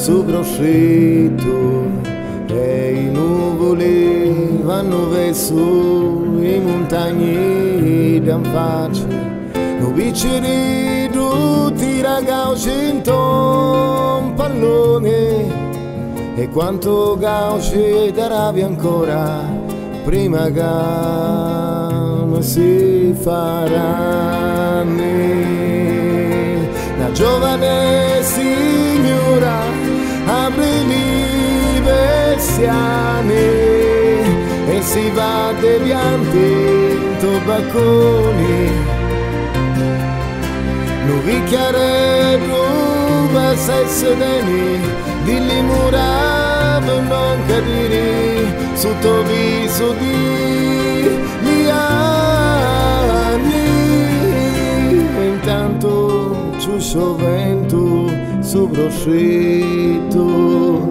su prosciutto e i nuvoli vanno verso i montagni d'an faccia, non piccoli tutti i ragazzi intorno un pallone. E quanto gauci d'Arabia ancora prima che si faranno. La giovane signora apre i persiane e si va deviante in tobacconi. Non vicchiare ruba se sedeni di limuravo non cadere sotto viso di liani. E intanto ciuscio vento su prosciutto.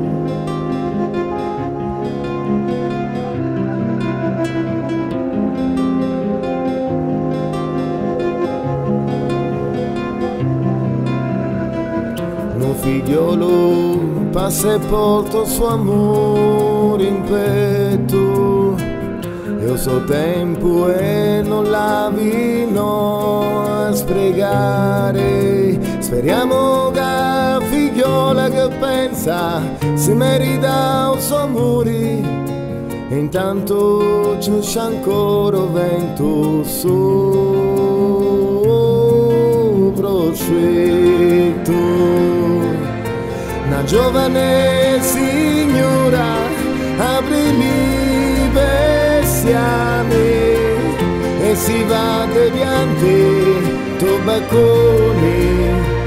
Un figliolo passa e porta il suo amore in petto, io so tempo e non la vino a sprecare. Speriamo che la figliola che pensa si merita il suo amore, e intanto c'è ancora vento su prosciutto. Una giovane signora apre i persiane e si va deviante tobacconi.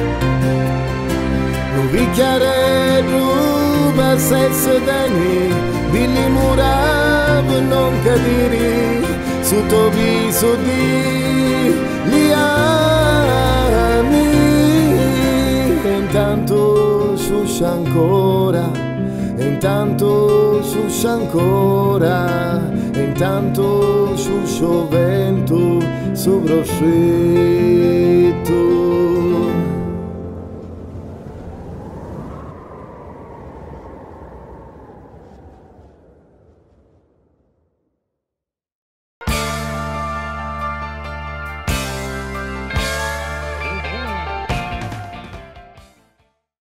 Un bicchiere ruba se sedeni di limuravo non cadere sotto viso di liani. E intanto suscia ancora, e intanto suscia ancora, e intanto suscio vento su prosciutto.